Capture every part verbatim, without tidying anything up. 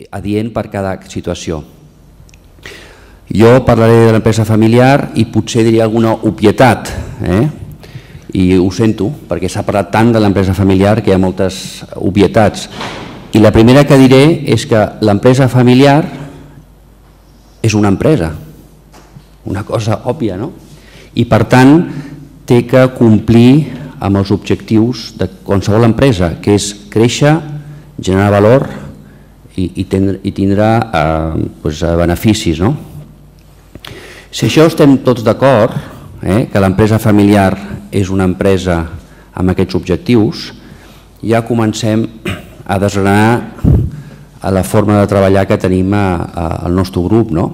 adient per cada situació. Jo parlaré de l'empresa familiar i potser diré alguna obvietat, eh? I ho sento, perquè s'ha parlat tant de l'empresa familiar que hi ha moltes obvietats. I la primera que diré és que l'empresa familiar és una empresa, una cosa òbvia, no? I per tant té que complir amb els objectius de qualsevol empresa, que és créixer, generar valor i, i, tindre, i tindrà eh, pues, beneficis, no? Si això estem tots d'acord, eh, que l'empresa familiar és una empresa amb aquests objectius, ja comencem a desgranar a la forma de treballar que tenim al nostre grup, no?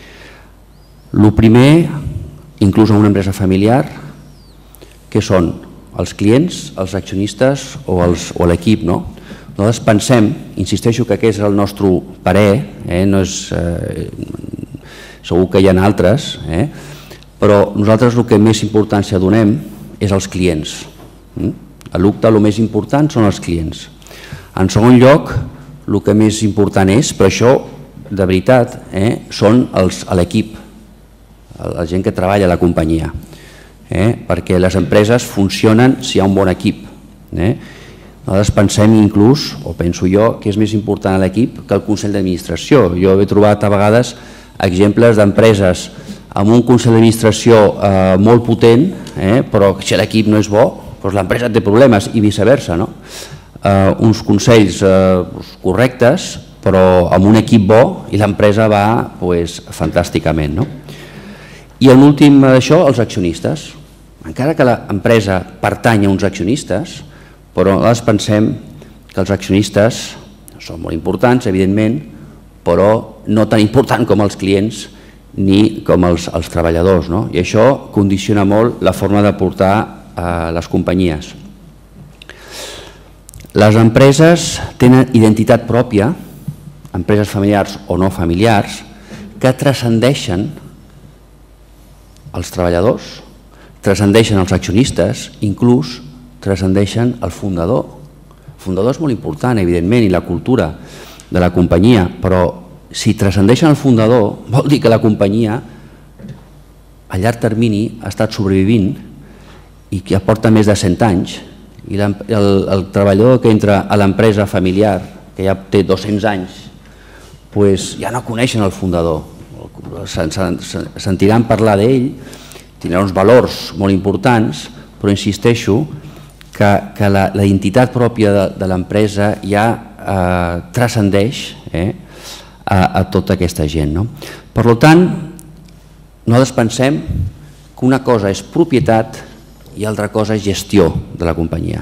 El primer, inclús en una empresa familiar, que són els clients, els accionistes o l'equip, no? Nosaltres pensem, insisteixo que aquest és el nostre parer, eh, no és, eh, segur que hi ha altres, eh, però nosaltres el que més importància donem és als clients. A l'U C T A el més important són els clients. En segon lloc, el que més important és, però això de veritat, eh, són l'equip, la gent que treballa a la companyia, eh, perquè les empreses funcionen si hi ha un bon equip. Eh. Nosaltres pensem inclús, o penso jo, que és més important l'equip que el Consell d'Administració. Jo he trobat a vegades exemples d'empreses amb un Consell d'Administració eh, molt potent, eh, però si l'equip no és bo, doncs l'empresa té problemes i viceversa, no? Eh, uns consells eh, correctes, però amb un equip bo i l'empresa va pues, fantàsticament, no? I l'últim d'això, els accionistes. Encara que l'empresa pertany a uns accionistes, però nosaltres pensem que els accionistes són molt importants, evidentment, però no tan important com els clients ni com els, els treballadors, no? I això condiciona molt la forma de portar eh, les companyies. Les empreses tenen identitat pròpia, empreses familiars o no familiars, que transcendeixen els treballadors, transcendeixen els accionistes, inclús transcendeixen el fundador. El fundador és molt important, evidentment, i la cultura de la companyia, però si transcendeixen el fundador vol dir que la companyia a llarg termini ha estat sobrevivint i que ja porta més de cent anys i el, el treballador que entra a l'empresa familiar, que ja té dos-cents anys, pues ja no coneixen el fundador, sentiran parlar d'ell, tindrà uns valors molt importants, però insisteixo que, que la, la identitat pròpia de, de l'empresa ja eh, transcendeix eh, a, a tota aquesta gent, no? Per tant, nosaltres pensem que una cosa és propietat i altra cosa és gestió de la companyia.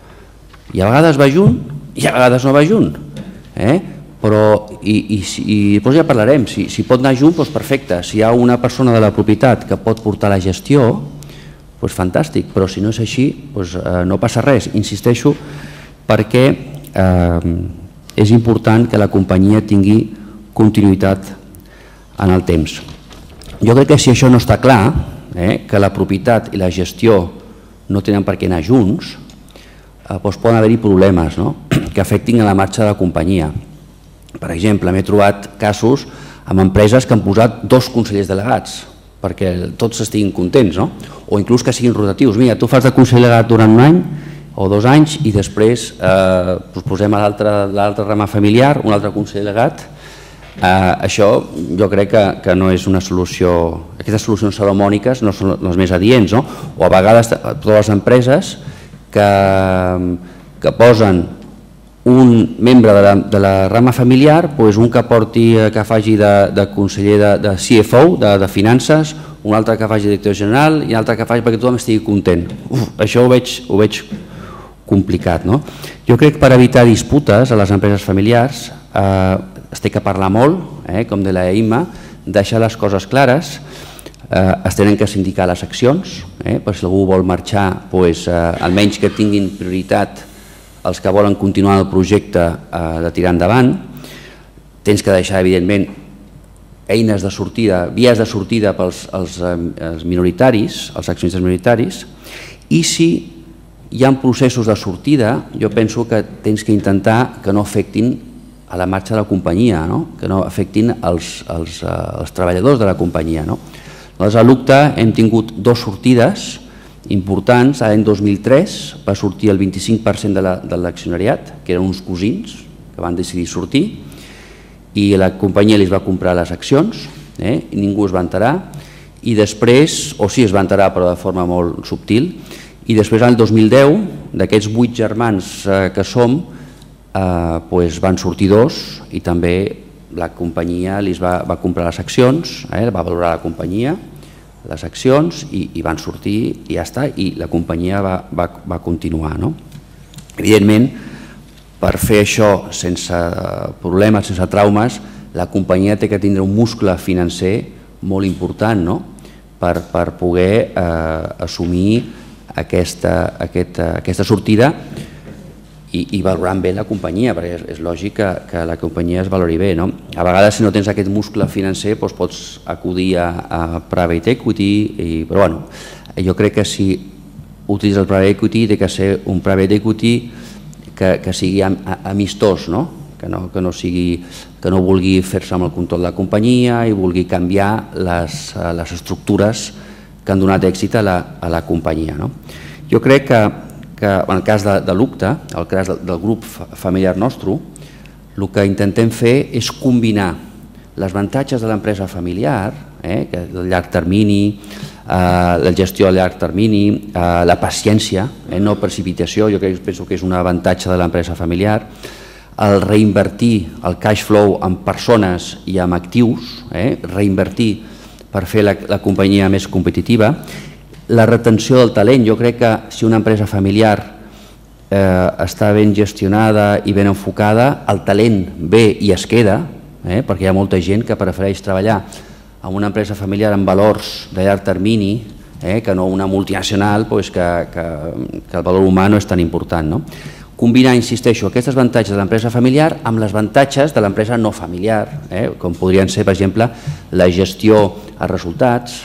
I a vegades va junt i a vegades no va junt. Eh? Però, i, i, i després ja parlarem, si, si pot anar junt, doncs perfecte. Si hi ha una persona de la propietat que pot portar la gestió, doncs fantàstic, però si no és així, doncs, eh, no passa res. Insisteixo perquè eh, és important que la companyia tingui continuïtat en el temps. Jo crec que si això no està clar, eh, que la propietat i la gestió no tenen per què anar junts, eh, doncs poden haver-hi problemes, no? Que afectin a la marxa de la companyia. Per exemple, m'he trobat casos amb empreses que han posat dos consellers delegats perquè tots estiguin contents, no? O inclús que siguin rotatius. Mira, tu fas de conseller delegat durant un any o dos anys i després eh, doncs posem a l'altre rama familiar un altre conseller delegat. Eh, això jo crec que, que no és una solució, aquestes solucions salomòniques no són les més adients, no? O a vegades totes les empreses que, que posen un membre de la, de la rama familiar, doncs un que porti, que faci de, de conseller de, de C F O, de, de finances, un altre que faci de director general i un altre que faci perquè tothom estigui content. Uf, això ho veig, ho veig complicat, no? Jo crec que per evitar disputes a les empreses familiars eh, es té que parlar molt, eh, com de la I M A, deixar les coses clares, eh, es tenen que sindicar les accions, eh, per si algú vol marxar, doncs, eh, almenys que tinguin prioritat els que volen continuar el projecte eh, de tirar endavant. Tens que deixar, evidentment, eines de sortida, vies de sortida pels els, els minoritaris, els accionistes minoritaris, i si hi ha processos de sortida, jo penso que tens que intentar que no afectin a la marxa de la companyia, que no afectin els treballadors de la companyia. Nosaltres a l'U C T A hem tingut dues sortides importants. L'any dos mil tres va sortir el vint-i-cinc per cent de l'accionariat, que eren uns cosins que van decidir sortir, i la companyia li va comprar les accions, ningú es va enterar, i després, o sí es va enterar però de forma molt subtil, i després l'any dos mil deu, d'aquests vuit germans que som, van sortir dos i també la companyia li va comprar les accions, va valorar la companyia, les accions, i van sortir i ja està, i la companyia va continuar. Evidentment, per fer això sense problemes, sense traumes, la companyia té que tindre un muscle financer molt important per poder assumir aquesta sortida i valorant bé la companyia, perquè és lògic que la companyia es valori bé. A vegades, si no tens aquest muscle financer, pots acudir a private equity, però jo crec que si utilitzes el private equity, té que ser un private equity que sigui amistós, que no vulgui fer-se amb el control de la companyia i vulgui canviar les estructures que han donat èxit a la companyia. Jo crec que en el cas de l'U C T A, el cas del grup familiar nostre, el que intentem fer és combinar els avantatges de l'empresa familiar, el llarg termini, la gestió a llarg termini, la paciència, no precipitació, jo penso que és un avantatge de l'empresa familiar, el reinvertir el cash flow en persones i en actius, reinvertir per fer la companyia més competitiva, la retenció del talent. Jo crec que si una empresa familiar està ben gestionada i ben enfocada, el talent ve i es queda, perquè hi ha molta gent que prefereix treballar en una empresa familiar amb valors de llarg termini que no una multinacional que el valor humà no és tan important. Combinar, insisteixo, aquests avantatges de l'empresa familiar amb els avantatges de l'empresa no familiar, com podrien ser, per exemple, la gestió als resultats,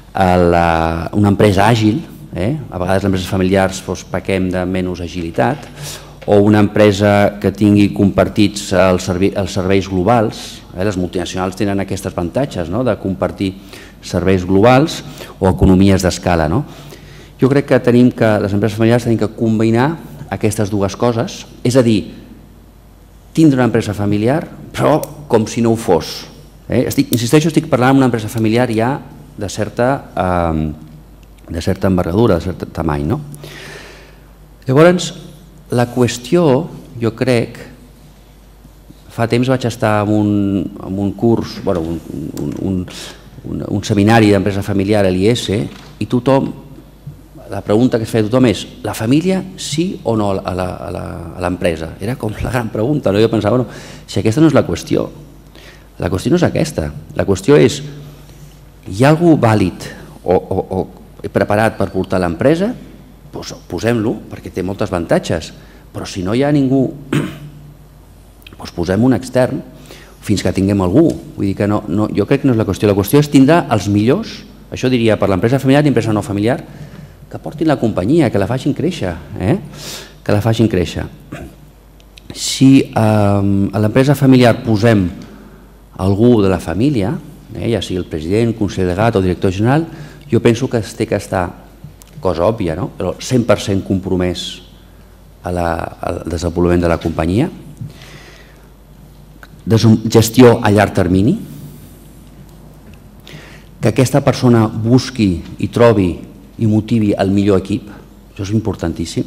una empresa àgil, a vegades les empreses familiars pequem de menys agilitat, o una empresa que tingui compartits els serveis globals. Les multinacionals tenen aquests avantatges de compartir serveis globals o economies d'escala. Jo crec que tenim que, les empreses familiars tenim que combinar aquestes dues coses, és a dir, tindre una empresa familiar, però com si no ho fos. Insisteixo, estic parlant d'una empresa familiar ja de certa envergadura, de cert tamany. Llavors, la qüestió, jo crec, fa temps vaig estar en un curs, un seminari d'empresa familiar a l'I E S i tothom, la pregunta que es feia tothom és, la família sí o no a l'empresa? Era com la gran pregunta, jo pensava, si aquesta no és la qüestió, la qüestió no és aquesta, la qüestió és, hi ha algú vàlid o preparat per portar l'empresa? Posem-lo, perquè té molts avantatges, però si no hi ha ningú, posem un extern fins que tinguem algú. Vull dir que jo crec que no és la qüestió, la qüestió és tindre els millors, això diria per l'empresa familiar i empresa no familiar, que portin la companyia, que la facin créixer, que la facin créixer. Si a l'empresa familiar posem algú de la família, ja sigui el president, consell delegat o director general, jo penso que es té que estar, cosa òbvia, però cent per cent compromès al desenvolupament de la companyia, gestió a llarg termini, que aquesta persona busqui i trobi i motivi el millor equip, això és importantíssim,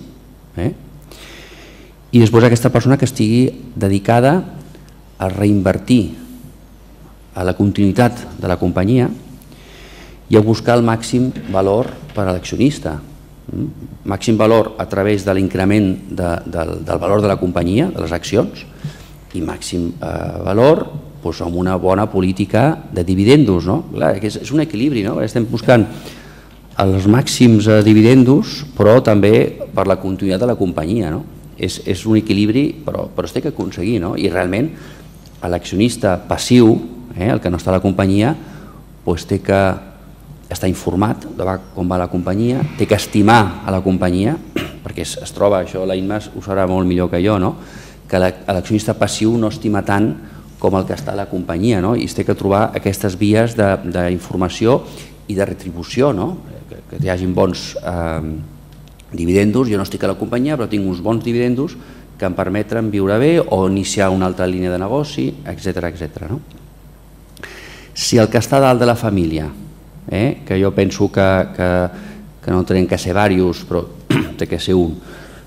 i després aquesta persona que estigui dedicada a reinvertir a la continuïtat de la companyia i a buscar el màxim valor per a l'accionista, màxim valor a través de l'increment del valor de la companyia, de les accions, i màxim valor amb una bona política de dividendos. És un equilibri, estem buscant els màxims dividendos, però també per la continuïtat de la companyia. És un equilibri, però es té que aconseguir, i realment l'accionista passiu, el que no està a la companyia, té que estar informat de com va la companyia, té que estimar a la companyia, perquè es troba, això la Imma ho sabrà molt millor que jo, que l'accionista passiu no estima tant com el que està a la companyia, i es té que trobar aquestes vies d'informació i de retribució, que hi hagin bons dividendos. Jo no estic a la companyia, però tinc uns bons dividendos que em permeten viure bé o iniciar una altra línia de negoci, etcètera. Si el que està dalt de la família, que jo penso que no tenen que ser diversos, però té que ser un,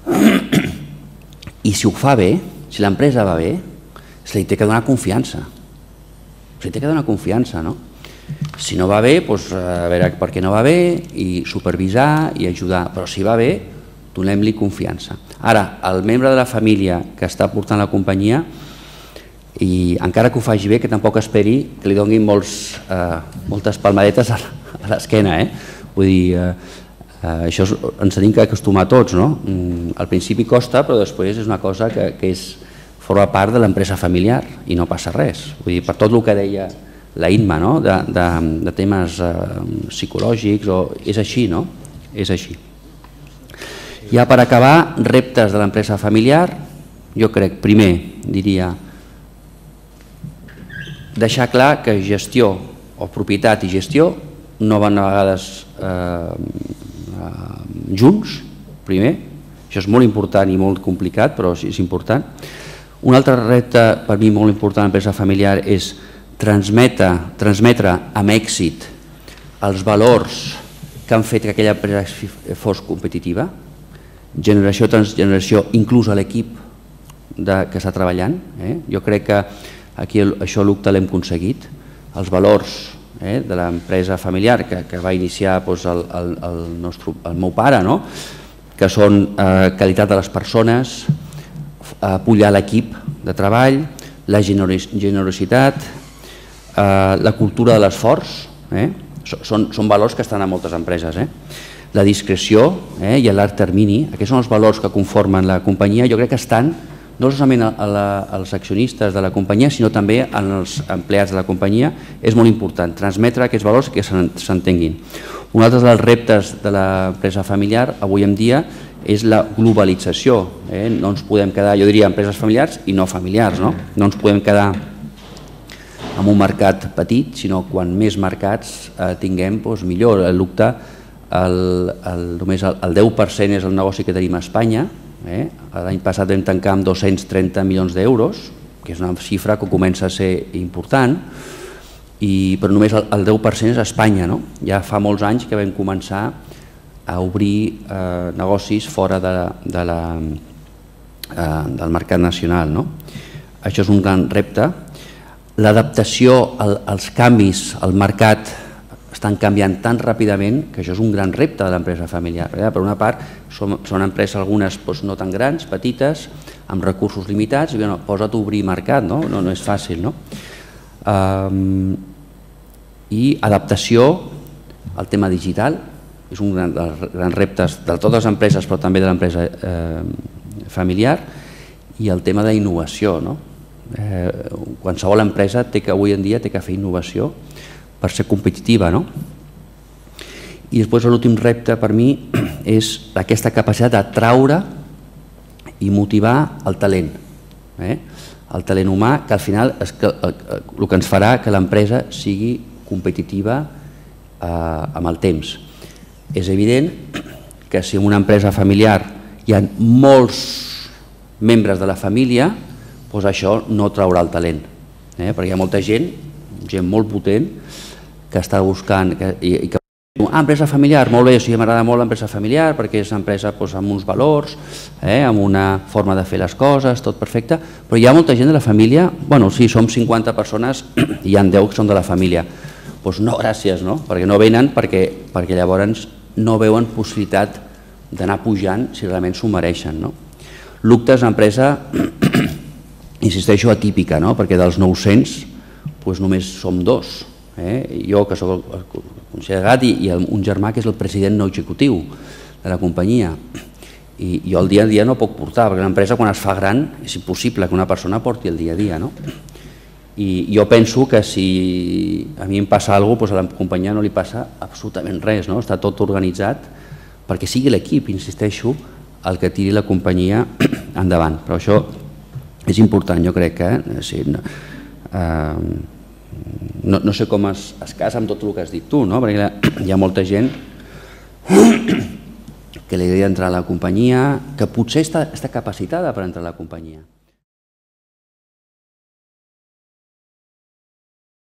i si ho fa bé, si l'empresa va bé, se li té que donar confiança. Se li té que donar confiança, no? Si no va bé, a veure per què no va bé, i supervisar i ajudar. Però si va bé, donem-li confiança. Ara, el membre de la família que està portant la companyia, i encara que ho faci bé, que tampoc esperi que li donin moltes palmadetes a l'esquena. Vull dir, això ens tenim que acostumar tots, no? Al principi costa, però després és una cosa que forma part de l'empresa familiar i no passa res. Vull dir, per tot el que deia la Imma, de temes psicològics, és així, no? És així. Ja per acabar, reptes de l'empresa familiar, jo crec, primer, diria, deixar clar que gestió o propietat i gestió no van a vegades junts, primer. Això és molt important i molt complicat, però és important. Un altre repte per mi molt important a l'empresa familiar és transmetre amb èxit els valors que han fet que aquella empresa fos competitiva, generació, transgeneració, inclús a l'equip que està treballant. Jo crec que aquí això a l'UCTA l'hem aconseguit. Els valors de l'empresa familiar que va iniciar el meu pare, que són qualitat de les persones, apoyar l'equip de treball, la generositat, la cultura de l'esforç, són valors que estan a moltes empreses. La discreció i el llarg termini, aquests són els valors que conformen la companyia. Jo crec que estan no solament als accionistes de la companyia, sinó també als empleats de la companyia. És molt important transmetre aquests valors que s'entenguin. Un altre dels reptes de l'empresa familiar avui en dia és la globalització. No ens podem quedar, jo diria, empreses familiars i no familiars. No ens podem quedar en un mercat petit, sinó quan més mercats tinguem, millor. L'UCTA, només el deu per cent és el negoci que tenim a Espanya. L'any passat vam tancar amb dos-cents trenta milions d'euros, que és una xifra que comença a ser important, però només el deu per cent és a Espanya. Ja fa molts anys que vam començar a obrir negocis fora del mercat nacional. Això és un gran repte. L'adaptació als canvis al mercat estan canviant tan ràpidament que això és un gran repte de l'empresa familiar. Per una part, són empreses algunes no tan grans, petites, amb recursos limitats, i posa't a obrir mercat, no és fàcil. I adaptació al tema digital, és un dels grans reptes de totes les empreses, però també de l'empresa familiar, i el tema d'innovació. Qualsevol empresa avui en dia té que fer innovació per ser competitiva. I després l'últim repte per mi és aquesta capacitat d'atraure i motivar el talent. El talent humà, que al final és el que ens farà que l'empresa sigui competitiva amb el temps. És evident que si en una empresa familiar hi ha molts membres de la família, doncs això no traurà el talent, perquè hi ha molta gent, gent molt potent, que està buscant i que ah, empresa familiar, molt bé, m'agrada molt l'empresa familiar perquè és una empresa amb uns valors, amb una forma de fer les coses, tot perfecte, però hi ha molta gent de la família, bueno, sí, som cinquanta persones i hi ha deu que són de la família. Doncs no, gràcies, perquè no venen, perquè llavors no veuen possibilitat d'anar pujant si realment s'ho mereixen. L'UCTA és una empresa, insisteixo, atípica, perquè dels nou-cents només som dos. Jo, que soc el conseller delegat, i un germà que és el president no executiu de la companyia. I jo el dia a dia no puc portar, perquè l'empresa quan es fa gran és impossible que una persona porti el dia a dia. I jo penso que si a mi em passa alguna cosa, a la companyia no li passa absolutament res, està tot organitzat perquè sigui l'equip, insisteixo, el que tiri la companyia endavant. Però això és important, jo crec que eh, sí, no, eh, no, no sé com es, es casa amb tot el que has dit tu, no? Perquè hi ha molta gent que li agrada entrar a la companyia, que potser està, està capacitada per entrar a la companyia.